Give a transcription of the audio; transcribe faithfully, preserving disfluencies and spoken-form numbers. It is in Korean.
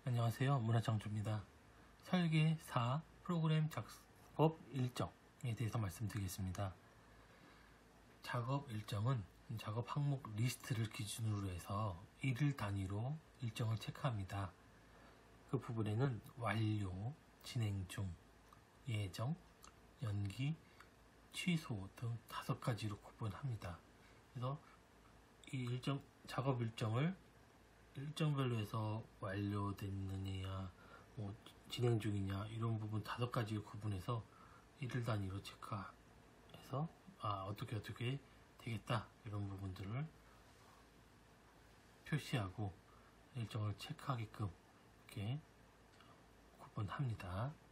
안녕하세요. 문화창조입니다. 설계 사 프로그램 작업 일정에 대해서 말씀드리겠습니다. 작업 일정은 작업 항목 리스트를 기준으로 해서 일일 단위로 일정을 체크합니다. 그 부분에는 완료, 진행 중, 예정, 연기, 취소 등 다섯 가지로 구분합니다. 그래서 이 일정, 작업 일정을 일정별로 해서 완료됐느냐, 뭐 진행 중이냐 이런 부분 다섯 가지를 구분해서 일일 단위로 체크해서 아 어떻게 어떻게 되겠다 이런 부분들을 표시하고 일정을 체크하게끔 이렇게 구분합니다.